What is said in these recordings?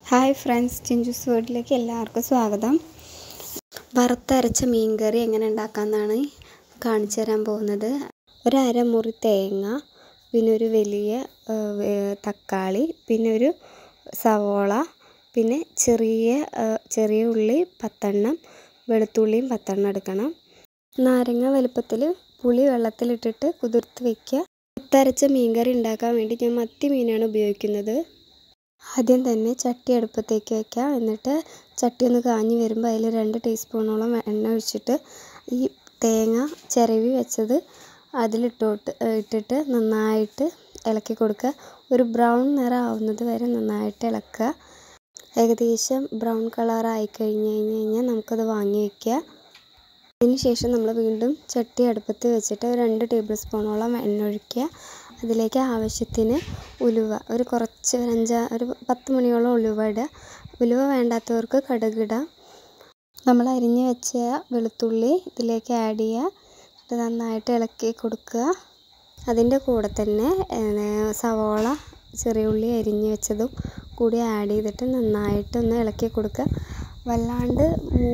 Hi friends, Chinchu's വേർഡിലേക്ക് എല്ലാവർക്കും സ്വാഗതം. വറുത്തരച്ച മീൻകറി എങ്ങനെ ഉണ്ടാക്കാമെന്നാണ് കാണിച്ചു തരാൻ പോകുന്നത്. ഒരു അരമുറി തേങ്ങ, പിന്നെ ഒരു വലിയ തക്കാളി, പിന്നെ ഒരു സവോള, പിന്നെ ചെറിയ ഉള്ളി 10 വെളുത്തുള്ളിയും 10 എടുക്കണം. നാരങ്ങ വലുപ്പത്തിൽ പുളി വെള്ളത്തിലിട്ടിട്ട് കുതിർത്ത് വയ്ക്കുക. വറുത്തരച്ച മീൻകറി ഉണ്ടാക്കാൻ വേണ്ടി ഞാൻ മത്തി മീനാണ് ഉപയോഗിക്കുന്നത്. ആദ്യം തന്നെ ചട്ടി അടുപ്പത്തേക്ക് വയ്ക്കുക. എന്നിട്ട് ചട്ടി ഒന്ന് കാഞ്ഞ് വരുമ്പോൾ അതിൽ 2 ടീസ്പൂണോളം എണ്ണ ഒഴിച്ചിട്ട് ഈ തേങ്ങ ചിരവി വെച്ചത് ഇട്ടിട്ട് നന്നായിട്ട് ഇളക്കി കൊടുക്കുക. ഒരു ബ്രൗൺ നിറം ആവുന്നത് വരെ നന്നായിട്ട് ഇളക്കുക. ഏകദേശം ബ്രൗൺ കളർ ആയിക്കഴിഞ്ഞാൽ നമുക്കത് വാങ്ങി വയ്ക്കുക. അതിനുശേഷം നമ്മൾ വീണ്ടും ചട്ടി അടുപ്പത്ത് വെച്ചിട്ട് 2 ടേബിൾ സ്പൂണോളം എണ്ണ ഒഴിക്കുക. അതിലേക്ക് ആവശ്യത്തിന് ഉലുവ, ഒരു 10 മണിയോളം ഉലുവ ഇടുക. ഉലുവ വേണ്ടാത്തവർക്ക് കടുക് ഇടാം. നമ്മൾ അരിഞ്ഞ് വെച്ച വെളുത്തുള്ളി ഇതിലേക്ക് ആഡ് ചെയ്യുക. ഇത് നന്നായിട്ട് ഇളക്കി കൊടുക്കുക. അതിൻ്റെ കൂടെ തന്നെ സവോള, ചെറിയ ഉള്ളി അരിഞ്ഞ് വെച്ചതും കൂടി ആഡ് ചെയ്തിട്ട് നന്നായിട്ടൊന്ന് ഇളക്കി കൊടുക്കുക. വല്ലാണ്ട്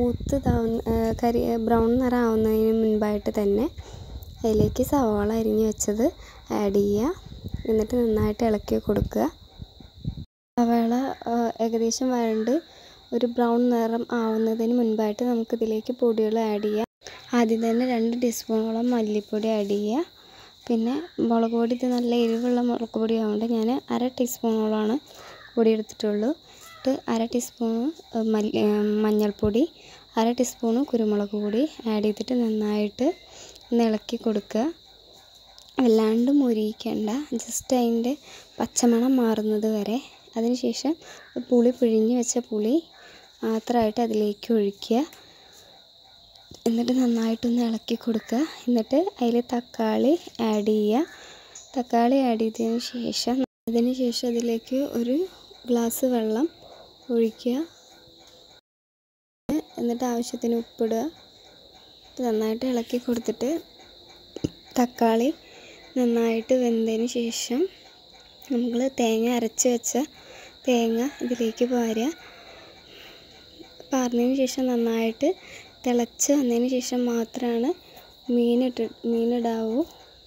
ബ്രൗൺ നിറം ആവുന്നതിന് മുൻപായിട്ട് തന്നെ അതിലേക്ക് സവോള അരിഞ്ഞ് വെച്ചത് ആഡ് ചെയ്യുക. എന്നിട്ട് നന്നായിട്ട് ഇളക്കി കൊടുക്കുക. സവോള ഏകദേശം വരണ്ട് ഒരു ബ്രൗൺ നിറം ആവുന്നതിന് മുൻപായിട്ട് നമുക്കിതിലേക്ക് പൊടികൾ ആഡ് ചെയ്യാം. ആദ്യം തന്നെ 2 ടീസ്പൂണോളം മല്ലിപ്പൊടി ആഡ് ചെയ്യുക. പിന്നെ മുളക് പൊടി, ഇത് നല്ല എരിവുള്ള മുളക് പൊടി ആയതുകൊണ്ട് ഞാൻ 1/2 ടീസ്പൂണോളമാണ് പൊടി എടുത്തിട്ടുള്ളൂ. 1/2 ടീസ്പൂൺ മഞ്ഞൾപ്പൊടി, 1/2 ടീസ്പൂൺ കുരുമുളക് പൊടി ആഡ് ചെയ്തിട്ട് നന്നായിട്ട് ഒന്ന് ഇളക്കി കൊടുക്കുക. വല്ലാണ്ട് മുരിയിക്കേണ്ട, ജസ്റ്റ് അതിൻ്റെ പച്ചമണം മാറുന്നത് വരെ. അതിനുശേഷം പുളി പിഴിഞ്ഞ് വെച്ച പുളി മാത്രമായിട്ട് അതിലേക്ക് ഒഴിക്കുക. എന്നിട്ട് നന്നായിട്ടൊന്ന് ഇളക്കി കൊടുക്കുക. എന്നിട്ട് അതിൽ തക്കാളി ആഡ് ചെയ്യുക. തക്കാളി ആഡ് ചെയ്തതിന് ശേഷം അതിലേക്ക് ഒരു ഗ്ലാസ് വെള്ളം ഒഴിക്കുക. എന്നിട്ട് ആവശ്യത്തിന് ഉപ്പിടുക. നന്നായിട്ട് ഇളക്കി കൊടുത്തിട്ട് തക്കാളി നന്നായിട്ട് വെന്തതിന് ശേഷം നമ്മൾ തേങ്ങ അരച്ച് വെച്ച തേങ്ങ ഇതിലേക്ക് പാർന്നതിന് ശേഷം നന്നായിട്ട് തിളച്ച് വന്നതിന് ശേഷം മാത്രമാണ് മീനിടാവൂ.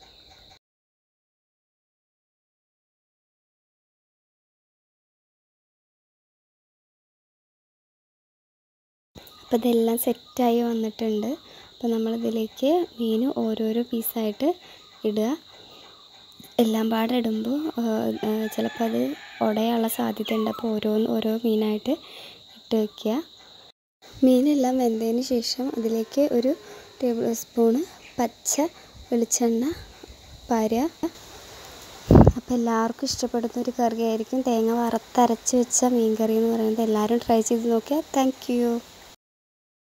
അപ്പോൾ ഇതെല്ലാം സെറ്റായി വന്നിട്ടുണ്ട്. അപ്പോൾ നമ്മളിതിലേക്ക് മീൻ ഓരോരോ പീസായിട്ട് ഇടുക. എല്ലാം പാടെ ഇടുമ്പോൾ ചിലപ്പോൾ അത് ഉടയാനുള്ള സാധ്യതയുണ്ട്. അപ്പോൾ ഓരോ മീനായിട്ട് ഇട്ട് വയ്ക്കുക. മീനെല്ലാം വെന്തതിന് ശേഷം അതിലേക്ക് ഒരു ടേബിൾ സ്പൂണ് പച്ച വെളിച്ചെണ്ണ പാരുക. അപ്പോൾ എല്ലാവർക്കും ഇഷ്ടപ്പെടുന്ന ഒരു കറിയായിരിക്കും തേങ്ങ വറുത്തരച്ച് വെച്ച മീൻ കറി എന്ന് പറയുന്നത്. എല്ലാവരും ട്രൈ ചെയ്ത് നോക്കുക. Thank U.